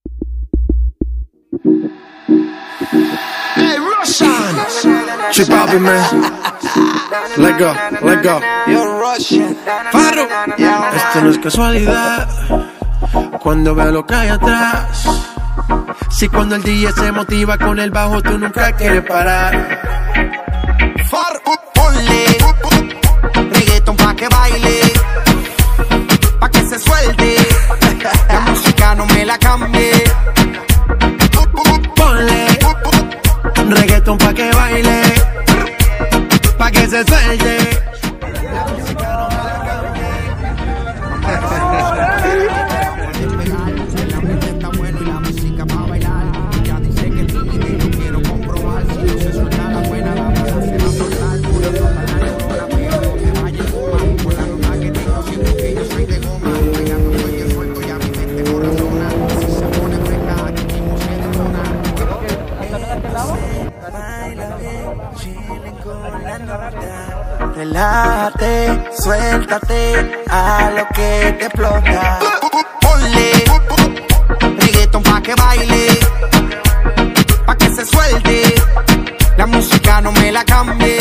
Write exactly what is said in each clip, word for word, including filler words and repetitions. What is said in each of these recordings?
Hey, Russian! Chip Bobby, man. Let go, let go. You're Russian. Farro. Esto no es casualidad. Cuando veo lo que hay atrás. Si cuando el D J se motiva con el bajo, tú nunca quieres parar. Farro, ponle reggaeton pa' que baile, pa' que se suelte. La música no me la cambie. Ponle reggaeton pa' que baile, pa' que se suelte. La música no me la cambie. La mente está buena y la música pa' bailar. Ya dice que tímido y yo quiero comprobar. Si no se suelta la buena, la música se va a soltar. Por eso para la llorona, pero no me vaya a fumar. Por la nota que tengo, siento que yo soy de goma. Pegando cualquier suelto y a mi mente no razona. Si se pone fresca, aquí mismo se detona. Baila bien, chillen con la nota. Relájate, suéltate a lo que te explota. Ponle reggaeton pa' que baile, pa' que se suelte. La música no me la cambie.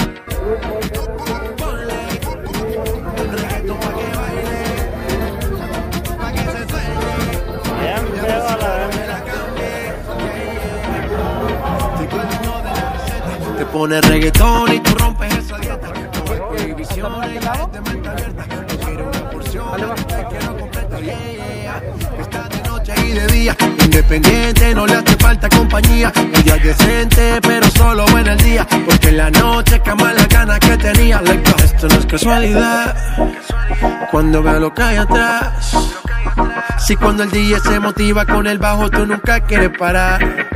Ponle reggaeton pa' que baile, pa' que se suelte. La música no me la cambie. Te pones reggaetón y tú rompes esa dieta. No hay prohibiciones y la gente mente abierta. No quiero una porción, te quiero completa. Yeah, yeah, yeah. Está de noche y de día. Independiente, no le hace falta compañía. Ella es decente, pero solo en el día. Porque en la noche cama las ganas que tenía. Like, no, esto no es casualidad. Cuando veo lo que hay atrás. Si cuando el D J se motiva con el bajo, tú nunca quieres parar.